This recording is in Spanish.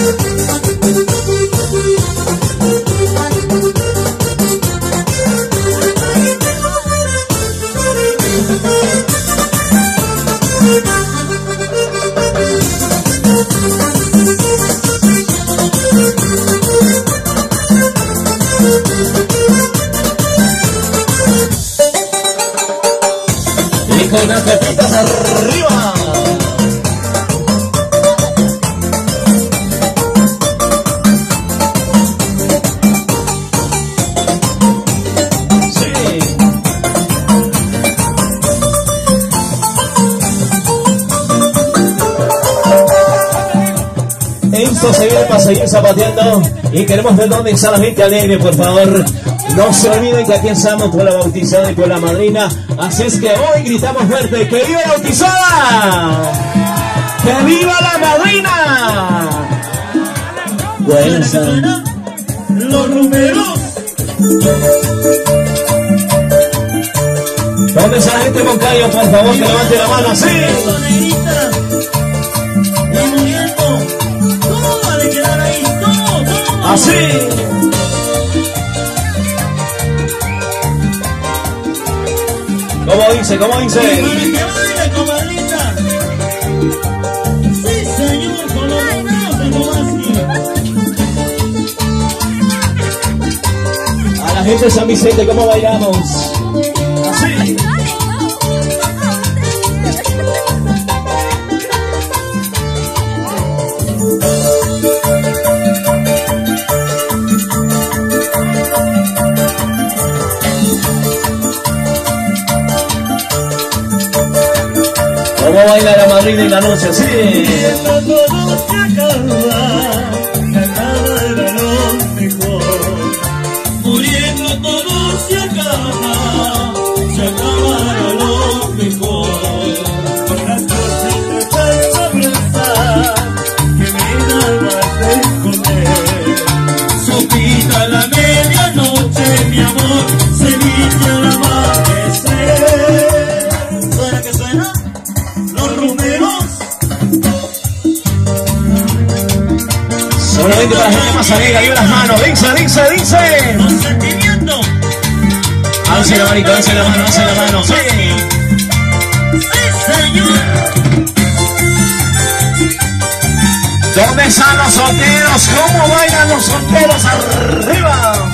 Con las pepitas arriba. Sí. Esto se viene para seguir zapateando y queremos ver dónde está la gente alegre, por favor. No se olviden que aquí estamos por la bautizada y por la madrina. Así es que hoy gritamos fuerte: ¡que viva la bautizada! ¡Que viva la madrina! Bueno, los números. ¿dónde está la gente con callo? Por favor, que levante la mano así. Así. ¿Cómo dice? ¿Cómo dice? ¡Que baile, comadrita! ¡Sí, señor! ¡Con los a la gente de San Vicente, ¿cómo bailamos? Así. ¿Cómo baila la madrina en la noche? Así. Muriendo todo se acaba, ganada era lo mejor. Muriendo todo se acaba lo mejor. Las cosas me falta abrazar, que me da más de esconder. Sopita a la medianoche, mi amor, se dice al amanecer. ¿Suena que suena? Los números. Solamente para la gente más alegre, arriba las manos. Dice. Con sentimiento. Alce la manito, alce la mano. Sí. Sí, señor. ¿Dónde están los solteros? ¿Cómo bailan los solteros? Arriba.